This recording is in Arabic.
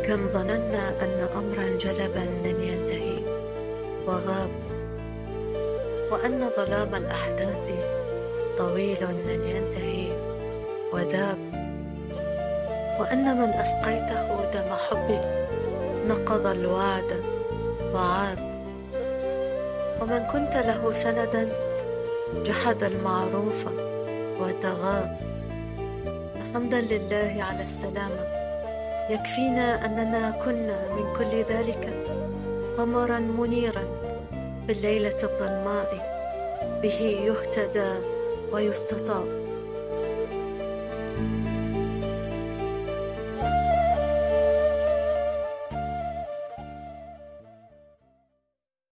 كم ظننا أن أمرا جلبا لن ينتهي وغاب، وأن ظلام الأحداث طويل لن ينتهي وذاب، وأن من أسقيته دم حبك نقض الوعد وعاب، ومن كنت له سندا جحد المعروف وتغاب. حمدا لله على السلامة، يكفينا أننا كنا من كل ذلك قمرا منيرا في الليلة الظلماء، به يهتدى ويستطاب.